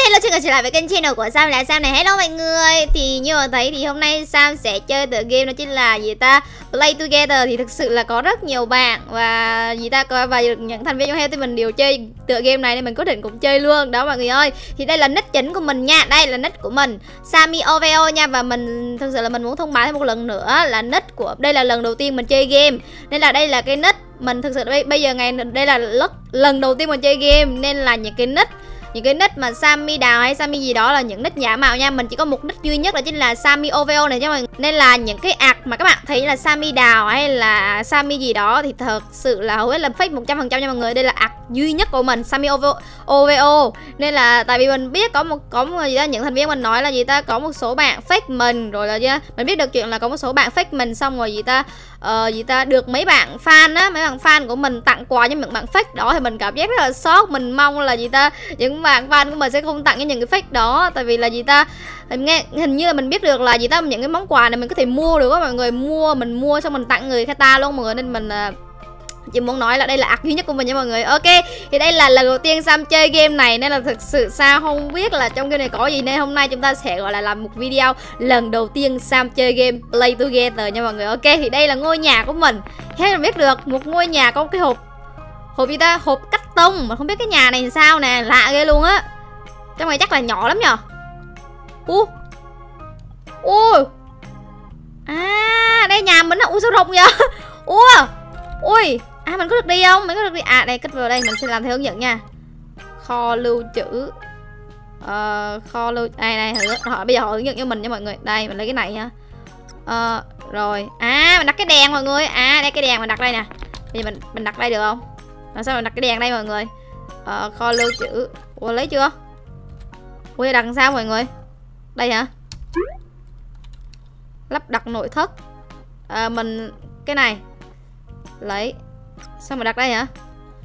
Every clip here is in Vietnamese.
Hello, xin trở lại với kênh channel của Sam là Sam này. Hello mọi người. Thì như mà thấy thì hôm nay Sam sẽ chơi tựa game đó chính là gì ta? Play Together. Thì thực sự là có rất nhiều bạn và gì ta coi và những thành viên trong Health mình đều chơi tựa game này nên mình quyết định cũng chơi luôn. Đó mọi người ơi. Thì đây là nick chính của mình nha. Đây là nick của mình, Sammy OVO nha. Và mình thực sự là mình muốn thông báo thêm một lần nữa là nick của đây là lần đầu tiên mình chơi game. Nên là đây là cái nick mình thực sự bây giờ ngày đây là lần đầu tiên mình chơi game nên là những cái nick mà Sammy Đào hay Sammy gì đó là những nick giả mạo nha. Mình chỉ có một nick duy nhất đó chính là Sammy OVO này chứ mọi người. Nên là những cái ạc mà các bạn thấy là Sammy Đào hay là Sammy gì đó thì thật sự là hầu hết là fake 100% nha mọi người. Đây là ạc duy nhất của mình, Sammy OVO. Nên là tại vì mình biết có một gì đó, những thành viên mình nói là gì ta có một số bạn fake mình rồi là mình biết được chuyện là có một số bạn fake mình xong rồi gì ta được mấy bạn fan á, mấy bạn fan của mình tặng quà cho những bạn fake đó thì mình cảm giác rất là sốc. Mình mong là gì ta những bạn fan của mình sẽ không tặng cho những cái fake đó, tại vì là gì ta hình như là mình biết được là gì ta những cái món quà này mình có thể mua được á mọi người, mình mua xong mình tặng người ta luôn mọi người, nên mình chỉ muốn nói là đây là ạc duy nhất của mình nha mọi người. Ok, thì đây là lần đầu tiên Sam chơi game này nên là thực sự Sam không biết là trong game này có gì, nên hôm nay chúng ta sẽ gọi là làm một video lần đầu tiên Sam chơi game Play Together nha mọi người. Ok, thì đây là ngôi nhà của mình. Thế mình biết được một ngôi nhà có cái hộp gì ta, hộp cắt tông mà không biết cái nhà này sao nè, lạ ghê luôn á. Trong này chắc là nhỏ lắm nhờ. Đây nhà mình á. Sao rộng vậy? Ui, mình có được đi không? Mình có được đi. Đây, cất vào đây, mình sẽ làm theo hướng dẫn nha. Kho lưu trữ. Kho lưu đây bây giờ họ hướng dẫn cho mình nha mọi người. Đây, mình lấy cái này nha. Rồi. Mình đặt cái đèn mọi người. Đây cái đèn mình đặt đây nè. Bây giờ mình đặt đây được không? Làm sao mình đặt cái đèn đây mọi người? Kho lưu trữ. Ủa lấy chưa? Ui đặt làm sao mọi người? Đây hả? Lắp đặt nội thất. Mình cái này lấy sao mà đặt đây hả?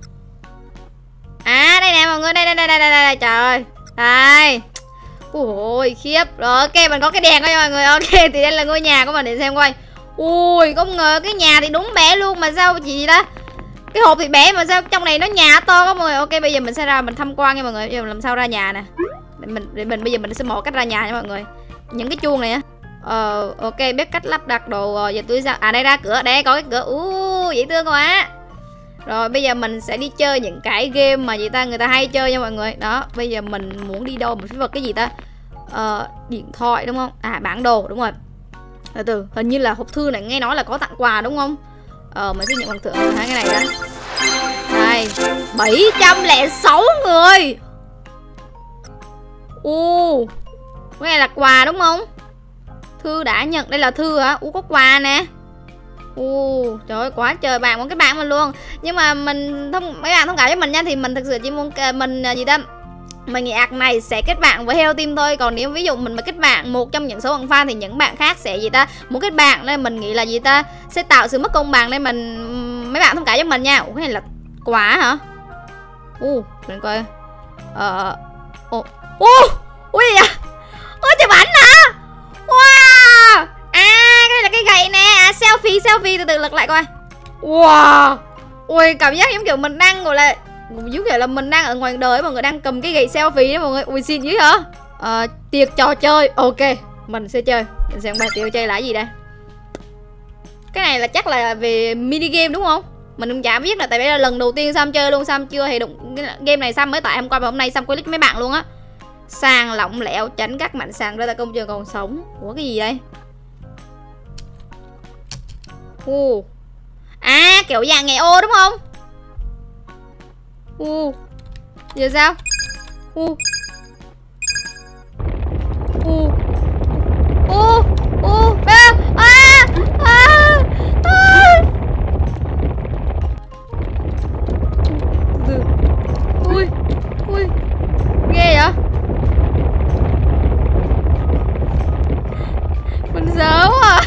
Đây nè mọi người, đây trời ơi. Đây. Ui khiếp. Rồi ok, mình có cái đèn đó nha mọi người. Ok, thì đây là ngôi nhà của mình để xem coi. Ui không ngờ cái nhà thì đúng bé luôn mà sao chị gì đó. Cái hộp thì bé mà sao trong này nó nhà to quá mọi người. Ok, bây giờ mình sẽ ra mình tham quan nha mọi người. Bây giờ mình làm sao ra nhà nè. Mình bây giờ mình sẽ mò cách ra nhà nha mọi người. Những cái chuông này á. Ok, biết cách lắp đặt đồ giờ tôi sao. Đây ra cửa, đây có cái cửa. Dễ thương quá. Rồi bây giờ mình sẽ đi chơi những cái game mà người ta hay chơi nha mọi người. Đó, bây giờ mình muốn đi đâu, mình phải vật cái gì ta? Điện thoại đúng không? Bản đồ đúng rồi. Từ hình như là hộp thư này nghe nói là có tặng quà đúng không? Mình sẽ nhận bằng thưởng hai cái này ra. Đây, 706 người. Cái này là quà đúng không? Thư đã nhận, đây là thư hả? Có quà nè. Trời ơi quá trời bạn, một cái bạn mình luôn. Nhưng mà mình mấy bạn thông cảm với mình nha, thì mình thực sự chỉ muốn mình mình nghĩ ạc này sẽ kết bạn với Heo Team thôi. Còn nếu ví dụ mình mà kết bạn một trong những số bạn fan thì những bạn khác sẽ muốn kết bạn, nên mình nghĩ là sẽ tạo sự mất công bằng, nên mấy bạn thông cảm với mình nha. Cái này là quà hả? Mình coi. Ui gì vậy? Chụp ảnh hả? Wow. Cái này là cái gậy nè. Selfie từ từ lật lại coi. Wow. Ui cảm giác giống kiểu mình đang gọi là giống kiểu là mình đang ở ngoài đời, mọi người đang cầm cái gậy selfie đó mọi người. Ui xin dữ hả? Tiệc trò chơi. Ok, mình sẽ chơi. Mình xem bài tiệc chơi là gì đây. Cái này là chắc là về mini game đúng không? Mình cũng chả biết là, tại vì là lần đầu tiên Sam chơi luôn. Sam chưa hề đụng cái game này, Sam mới tải hôm qua và hôm nay Sam click mấy bạn luôn á. Sàng lỏng lẻo tránh các mảnh sàng ra tại công trường còn sống. Ủa cái gì đây? Kiểu dạng nghề ô đúng không? Giờ sao? Ghê vậy? Mình sợ quá.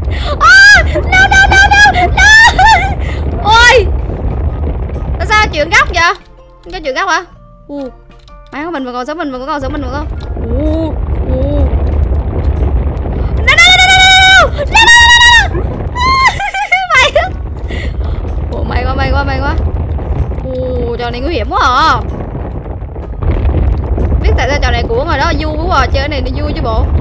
No. Ôi tại sao chuyện góc vậy? Không có chuyện góc hả? Má của mình vẫn còn sống, mình vẫn còn sống. No. May quá. Trò này nguy hiểm quá à. Biết tại sao trò này cuốn rồi đó, vui quá à. Chơi cái này nó vui chứ bộ.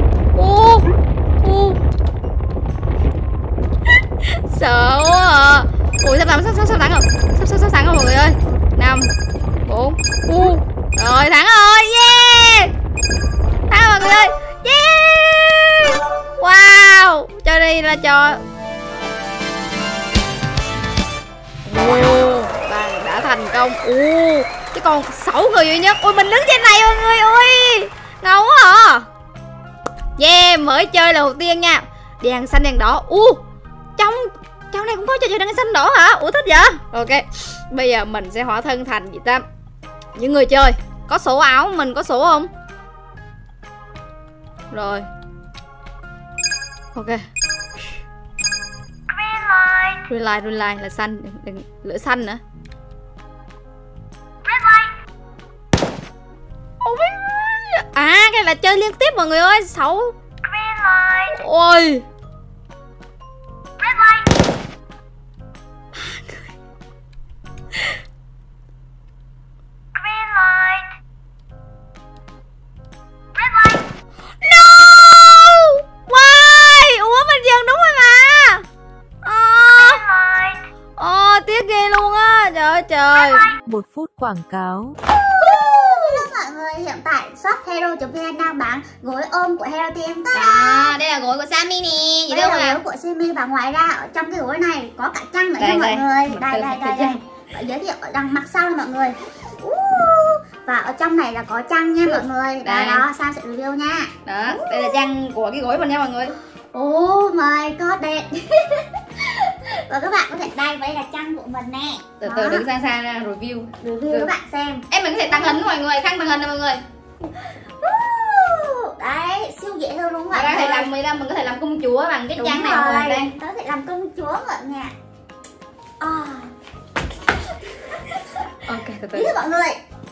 Sợ quá à. Ui sắp thắng không? Sắp thắng không mọi người ơi. 5 4 rồi thắng rồi. Yeah. Thắng mọi người ơi. Yeah. Wow. Chơi đi là trò. Bạn đã thành công. Chứ còn 6 người duy nhất. Ui mình đứng trên này mọi người ơi. Ngầu quá à. Yeah, mới chơi lần đầu tiên nha. Đèn xanh đèn đỏ. Trong này cũng có trò chơi đèn xanh đỏ hả? Ủa thích vậy? Ok. Bây giờ mình sẽ hóa thân thành gì ta? Những người chơi. Có sổ áo mình có sổ không? Rồi. Ok. Green light là xanh, đừng lửa xanh nữa. À cái là chơi liên tiếp mọi người ơi. 6. Ôi. Trời. 1 phút quảng cáo. Hello mọi người, hiện tại shop Hero.vn đang bán gối ôm của Hero Team. Đây là gối của Sammy nè. Đây là gối của Sammy và ngoài ra ở trong cái gối này có cả chăn nữa nha mọi người. Đây. Giới thiệu ở đằng mặt sau mọi người. Và ở trong này là có chăn nha mọi người. Đó, Sam sẽ review nha. Đó, đây là chăn của cái gối mình nha mọi người. Oh my god đẹp. Và các bạn có thể đây với là chăn của mình nè. Từ từ đứng xa xa ra review các bạn xem. Em mình có thể tăng hình mọi người, tăng hình nè mọi người. Đấy, siêu dễ thương đúng không ạ? Mình có thể làm công chúa bằng cái chăn này mọi người. Đây. Có thể làm công chúa mọi người. Ok, từ từ. Mọi người.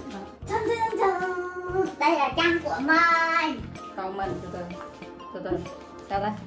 Đây là chăn của mình. Còn mình từ từ. Sao ta?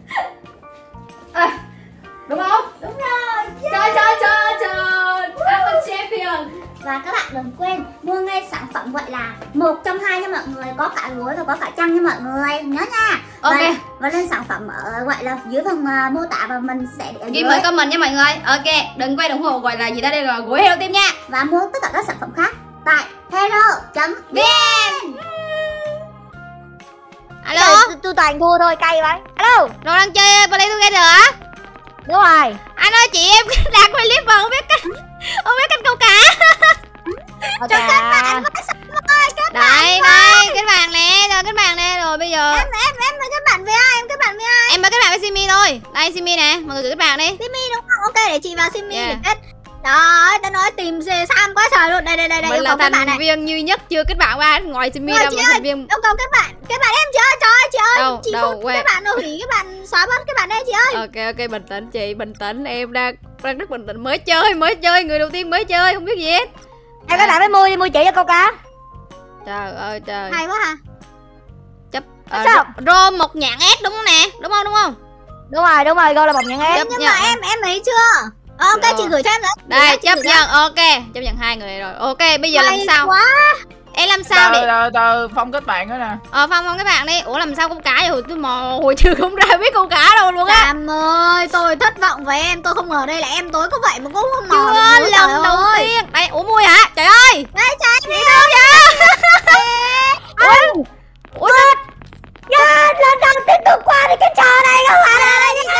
Đúng không? Đúng rồi. Trời I'm a champion. Và các bạn đừng quên mua ngay sản phẩm gọi là 1 trong 2 nha mọi người. Có cả gối và có cả chăn nha mọi người. Nhớ nha. Ok. Và lên sản phẩm ở gọi là dưới phần mô tả và mình sẽ để ghi mời comment nha mọi người. Ok, đừng quay đồng hồ gọi là gì đó, đây là gối Hero Team nha. Và mua tất cả các sản phẩm khác tại hero.vn. Alo. Tôi toàn thua thôi, cay vậy. Alo. Đồ đang chơi Play Together hả? Đúng rồi. Anh ơi chị em đang quay clip mà không biết canh câu cá. Cho các bạn đây cái bàn nè rồi bây giờ em mới kết bạn với ai? Em kết bạn với ai? em mới kết bạn với Simi thôi. Đây Simi nè, mọi người gửi kết bạn đi. Simi đúng không? Ok để chị vào Simi để kết. Trời, ta nói tìm Sam quá trời luôn. Đây mình là thành viên duy nhất chưa kết bạn qua ngoài Simi đâu mà thành viên. Ông kết bạn em chưa? Trời ơi chị ơi. Đâu, chị đâu, kết bạn rồi hủy các bạn xóa bớt các bạn đây chị ơi. Ok bình tĩnh chị, bình tĩnh, em đang rất bình tĩnh, mới chơi, người đầu tiên mới chơi không biết gì hết. Em các bạn mới mua chỉ cho câu cá. Trời ơi trời. Hay quá hả? Chấp Rô một nhạn S đúng không nè? Đúng không? Đúng rồi, Go là một nhạn S. Nhưng mà em thấy chưa? Ok chị gửi cho em nữa. Đây chấp nhận, ok, chấp nhận 2 người rồi. Ok, bây giờ làm sao? Quá. Em làm sao để Phong kết bạn nữa nè. Phong các bạn đi. Ủa làm sao câu cá vậy? Tôi mò hồi trưa không ra biết câu cá đâu luôn á. Sam ơi, tôi thất vọng với em. Tôi không ngờ đây là em tối có vậy mà cũng không mò được. Lần đầu tiên. Đây, ủa Mui hả? Trời ơi. Đây trời đi đâu vậy? Ủa sao? Lần đầu tiên tôi qua đi cái trò này các bạn ơi. Đi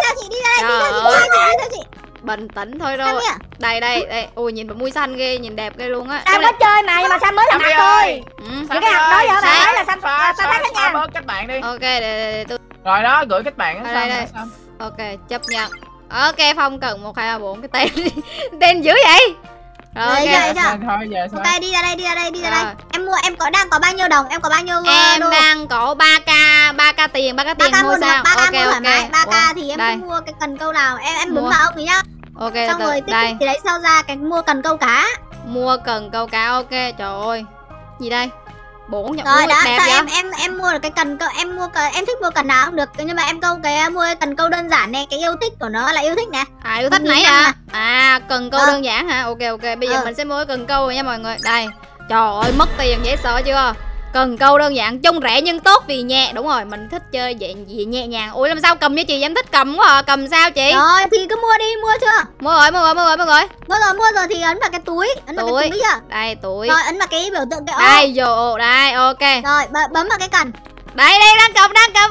ra chị. Bình tĩnh thôi rồi. Đây. Ui nhìn bà Mui xanh ghê, nhìn đẹp ghê luôn á. Sam có chơi mà, nhưng mà Sam mới làm hạt thôi. Những cái hạt đó giờ bạn nói là Sam thấy hết nha. Bớt kết bạn đi. Ok, để tôi. Rồi đó, gửi kết bạn đây. Ok, chấp nhận. Ok, Phong cần 1 2 3 4 cái tên. Tên dữ vậy? Rồi ok. Thôi giờ sao? Ok, đi ra đây. Em đang có bao nhiêu đồng? Em có bao nhiêu em đô? đang có 3k tiền mua sao? Ok. 3k thì em cứ mua cái cần câu nào? Em bấm vào ông ấy nhá. Ok, xong rồi tiếp tục thì lấy sao ra cái mua cần câu cá. Mua cần câu cá, ok. Trời ơi. Gì đây? 4 nhập rồi đó, đẹp sao vậy? em mua được cái cần câu, em thích mua cần nào cũng được, nhưng mà em câu cái mua cái cần câu đơn giản này, cái yêu thích của nó là yêu thích nè. Yêu thích nãy à? Cần câu đơn giản hả? Ok, bây giờ mình sẽ mua cái cần câu rồi nha mọi người. Đây. Trời ơi mất tiền dễ sợ chưa? Cần câu đơn giản, trông rẻ nhưng tốt vì nhẹ. Đúng rồi, mình thích chơi vậy nhẹ nhàng. Ủa làm sao cầm với chị, em thích cầm quá à. Cầm sao chị? Rồi thì cứ mua đi, mua chưa? Mua rồi. Mua rồi thì ấn vào cái túi, ấn vào cái túi chưa? Đây túi. Rồi ấn vào cái biểu tượng cái ô. Đây vô, đây ok. Rồi bấm vào cái cần. Đây đang cầm.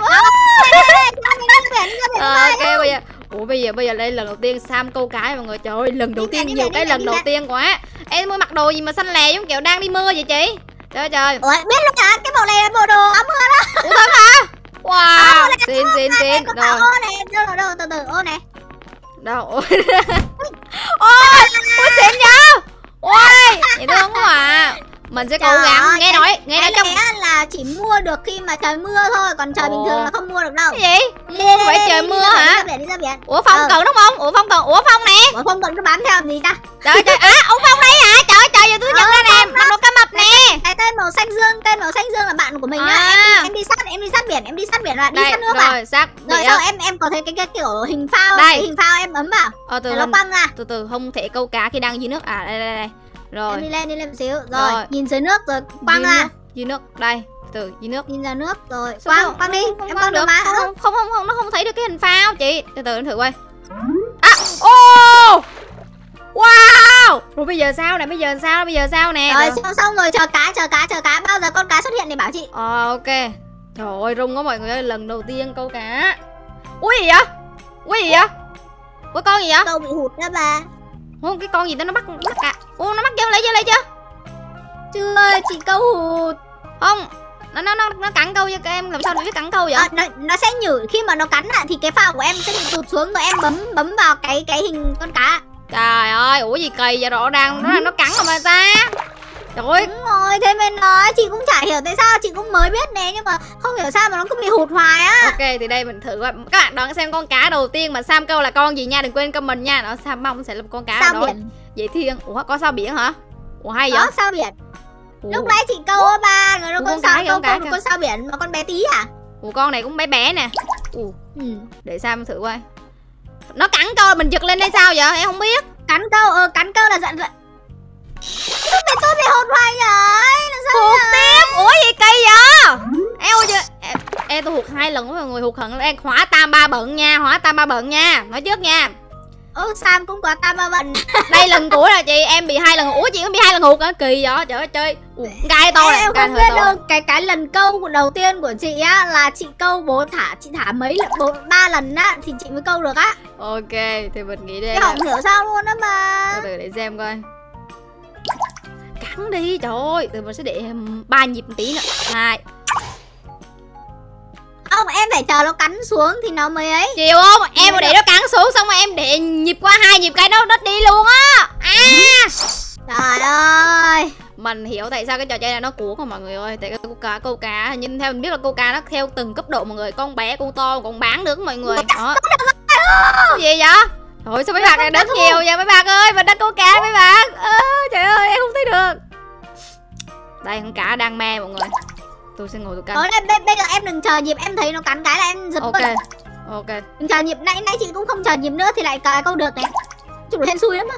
Ok bây giờ. Ủa bây giờ đây lần đầu tiên Sam câu cá mọi người. Trời ơi lần đầu tiên nhiều cái lần đầu tiên quá. Em mới mặc đồ gì mà xanh lè giống kiểu đang đi mưa vậy chị? Trời ơi. Ủa biết luôn hả? Cái bộ này là bộ đồ áo mưa đó. Ủa thật hả? Wow. Xin. Rồi. Ô này, đâu từ từ ô này. Đâu? Ôi, xịn nhá. Ôi, dễ thương quá à. Mình sẽ cố gắng nghe nói trong là chỉ mua được khi mà trời mưa thôi, còn trời bình thường là không mua được đâu. Cái gì? Không phải trời mưa hả? Đi ra biển. Ủa Phong cần đúng không? Ủa Phong nè. Ủa Phong cần nó bám theo làm gì ta? Trời ông Phong đây hả? Trời giờ tôi nhận ra nè, mặc đồ cá mập nè. Cái tên màu xanh dương là bạn của mình á. Em đi sát biển rồi, đi sát nước à? Rồi sát. Rồi sao em có thấy cái kiểu hình phao, đây. Cái hình phao em ấm vào. Nó quăng ra. Từ không thể câu cá khi đang dưới nước à? Đây. Rồi. Em đi lên một xíu. Rồi, nhìn dưới nước rồi quăng ra. Dưới nước, đây. Từ dưới nước. Nhìn ra nước rồi. Quăng đi. Em quăng được mà. Không, nó không thấy được cái hình phao chị. Từ em thử quay. Ô! Wow! Rồi bây giờ sao nè? Rồi xong rồi chờ cá. Bao giờ con cá xuất hiện thì bảo chị. Ok. Trời ơi rung quá mọi người ơi, lần đầu tiên câu cá. Ui gì vậy? Ủa con gì vậy? Câu bị hụt đó bà. Ủa cái con gì đó nó bắt cả. Ủa nó bắt chưa? Lấy chưa? Chưa, chị câu hụt. Không. Nó cắn câu cho các em, làm sao để biết cắn câu vậy? Nó sẽ nhử khi mà nó cắn thì cái phao của em sẽ bị tụt xuống rồi em bấm vào cái hình con cá. Trời ơi, ủa gì kỳ vậy, rõ ràng nó cắn rồi mà ta. Trời ơi. Đúng rồi, thế mình nói chị cũng chả hiểu tại sao, chị cũng mới biết nè, nhưng mà không hiểu sao mà nó cứ bị hụt hoài á. Ok thì đây mình thử coi. Các bạn đón xem con cá đầu tiên mà Sam câu là con gì nha, đừng quên comment nha. Nó Sam mong sẽ là con cá sao đó. Biển. Dễ thương. Ủa có sao biển hả? Ủa hay vậy? Có sao biển. Lúc nãy chị câu á ba, người đó con sao câu con sao biển mà con bé tí à? Ủa con này cũng bé nè. Để Sam thử coi. Nó cắn câu mình giật lên đây sao vậy? Em không biết. Cắn câu là giận. Tôi bị hụt hoài vậy. Là sao hụt tiếp? Ủa gì kỳ vậy? Eo chưa? Em tôi hụt 2 lần với mọi người, hụt hận em hỏa tam ba bận nha, nói trước nha. Sam cũng có tam ba bận. Đây lần cuối là chị, em bị 2 lần. Ủa chị cũng bị 2 lần hụt hả? Kỳ vậy? Trời ơi chơi. Gai to này, em không biết đâu. Cái lần câu đầu tiên của chị á là chị câu chị thả mấy lần 3 lần á thì chị mới câu được á. Ok, thì mình nghĩ đây. Không hiểu sao luôn á mà. Từ để xem coi. Cắn đi, trời ơi. Từ mình sẽ để 3 nhịp một tí nữa. 2. Không, em phải chờ nó cắn xuống thì nó mới ấy. Chịu không? Em để nó cắn xuống xong rồi em để nhịp qua 2 nhịp cái nó đi luôn á. Trời ơi. Mình hiểu tại sao cái trò chơi này nó cuốn không mọi người ơi. Tại cái câu cá nhưng theo mình biết là câu cá nó theo từng cấp độ mọi người. Con bé, con to, con bán được mọi người. Đó. Cái gì vậy? Thôi sao mấy bạn đất nhiều vậy mấy bạn ơi. Mình đang câu cá mấy bạn. Trời ơi em không thấy được. Đây con cá đang me mọi người. Tôi sẽ ngồi tôi cắn. Bây giờ em đừng chờ nhịp, em thấy nó cắn cái là em giật. Ok. Đừng chờ nhịp, nãy chị cũng không chờ nhịp nữa thì lại câu được này. Chụp hên xui lắm á.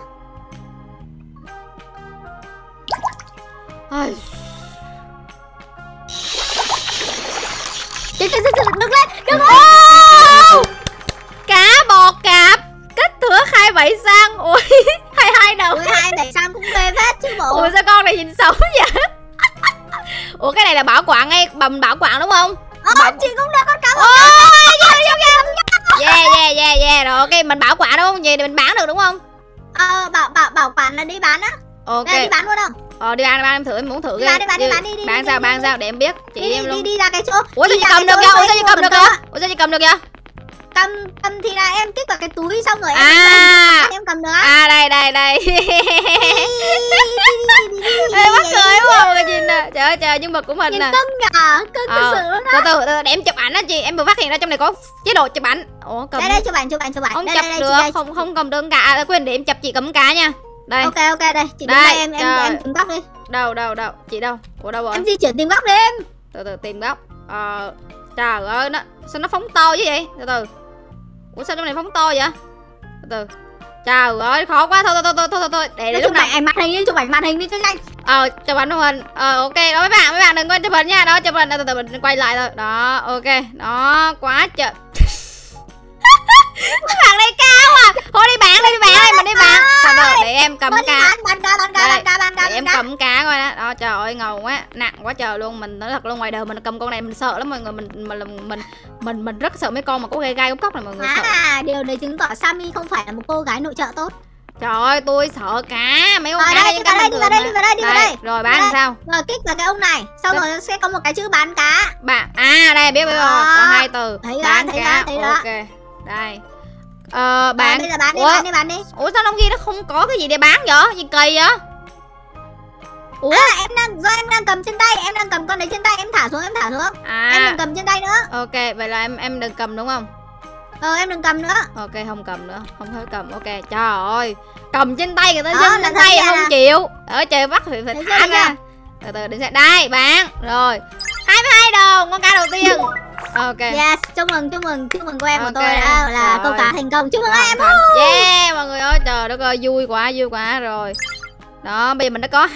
Đứng lên. Cá bò cạp kích thước 27 cm. Ui 22 đầu. 27 cm cũng ghê phết chứ bộ. Ủa sao con này nhìn xấu vậy? Ủa cái này là bảo quản hay bầm bảo quản đúng không? Chị cũng đưa con cá. Yeah rồi ok mình bảo quản đúng không? Vậy thì mình bán được đúng không? Bảo quản là đi bán á. Ok. Đi bán luôn không? Đi bán em thử, em muốn thử đi bán sao để em biết. Chị em luôn. Đi ra cái chỗ. Ủa sao chị cầm được kìa? Ủa sao chị cầm được kìa? Cầm thì là em kích vào cái túi xong rồi em cầm được á. Đây. Ê mắc cười quá mọi người nhìn nè. Trời ơi nhân vật của mình nè. Cưng thật sự luôn á. Từ để em chụp ảnh á chị, em vừa phát hiện ra trong này có chế độ chụp ảnh. Ủa cầm. Đây chụp ảnh. Không chụp được, không cầm được cả. Quên để em chụp chị cầm cả nha. Đây. Ok đây, chị đứng đây em tìm góc đi. Đâu, chị đâu? Ủa đâu rồi? Em di chuyển tìm góc đi em. Từ tìm góc. Trời ơi sao nó phóng to như vậy? Từ. Ủa sao trong này phóng to vậy? Từ. Trời ơi khó quá, thôi để lúc nào ảnh màn hình đi, chụp ảnh màn hình đi cho nhanh. Chụp hình ok đó mấy bạn đừng quên chụp hình nha. Đó chụp hình, từ mình quay lại thôi. Đó ok. Đó quá trời. Các bạn đây cao à. Thôi đi bạn ơi, mình đi bạn. Để em cầm cá. Để em cầm cá coi đó. Đó trời ơi ngầu quá, nặng quá trời luôn. Mình nói thật luôn, ngoài đời mình cầm con này mình sợ lắm mọi người. Mình rất sợ mấy con mà có gai góc này mọi người. Điều này chứng tỏ Sammy không phải là một cô gái nội trợ tốt. Trời ơi tôi sợ cá, mấy con cá đi vào đây. Rồi bán làm sao? Rồi kích vào cái ông này, xong rồi sẽ có một cái chữ bán cá. Đây biết rồi, có 2 từ. Bán cá. Ok. Đây. Bán. Bây giờ bán đi. Ủa sao trong kia nó không có cái gì để bán vậy? Gì kỳ vậy? Ủa em đang cầm trên tay, em đang cầm con này trên tay, em thả xuống. Em đừng cầm trên tay nữa. Ok, vậy là em đừng cầm đúng không? Em đừng cầm nữa. Ok, không cầm nữa, không phải cầm. Ok, trời ơi. Cầm trên tay người ta dưng lên tay không chịu. Trời bắt phải thả ra. Từ từ để xem. Đây, bán. Rồi. 22 đồng, con cá đầu tiên. Ok. Yes, chúc mừng cô em của tôi đã là câu cá thành công. Chúc mừng em. Yeah, mọi người ơi, trời đất ơi, vui quá rồi. Đó, bây giờ mình đã có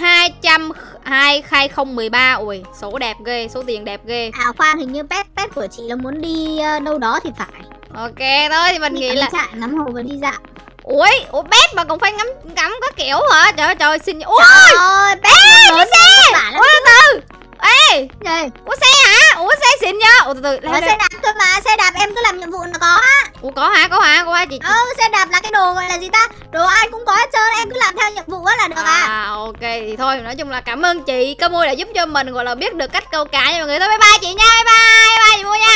22013. Ui, số đẹp ghê, số tiền đẹp ghê. Khoan, hình như pet của chị là muốn đi đâu đó thì phải. Ok, thôi thì mình nghĩ là ngắm hồ và đi dạo. Ủa pet mà còn phải ngắm có kiểu hả? Trời ơi, xin. Ui, pet có xe. Ủa từ. Ê, có xe hả? Ủa xe xịn nhá. Ủa từ xe đạp thôi mà, xe đạp em cứ làm nhiệm vụ nó có á. Ủa có hả chị? Xe đạp là cái đồ gọi là gì ta? Đồ ai cũng có hết trơn, em cứ làm theo nhiệm vụ á là được ok thì thôi, nói chung là cảm ơn chị Cá Mui đã giúp cho mình gọi là biết được cách câu cá nha mọi người. Thôi bye bye chị nha, bye bye chị Mui nha,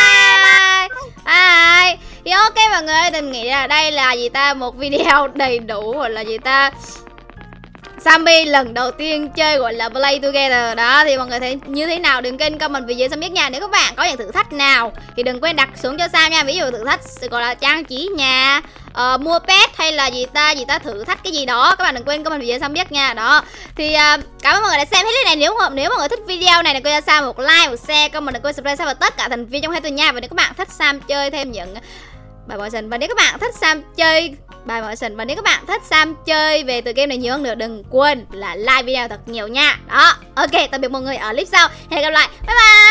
bye. Thì ok mọi người, mình nghĩ là đây là gì ta, một video đầy đủ gọi là gì ta, Sammy lần đầu tiên chơi gọi là Play Together. Đó thì mọi người thấy như thế nào đừng quên comment phía dưới Sam biết nha. Nếu các bạn có những thử thách nào thì đừng quên đặt xuống cho Sam nha. Ví dụ thử thách gọi là trang trí nhà, mua pet hay là gì ta thử thách cái gì đó, các bạn đừng quên comment phía dưới Sam biết nha. Đó thì cảm ơn mọi người đã xem hết clip này. Nếu mọi người thích video này đừng quên cho Sam một like, một share, comment, đừng quên subscribe và tất cả thành viên trong hai tuần nha. Và nếu các bạn thích Sam chơi thêm những bài mọi sinh, và nếu các bạn thích Sam chơi bài mọi sinh, và nếu các bạn thích Sam chơi về tựa game này nhiều hơn nữa, đừng quên là like video thật nhiều nha. Đó ok, tạm biệt mọi người ở clip sau, hẹn gặp lại, bye bye.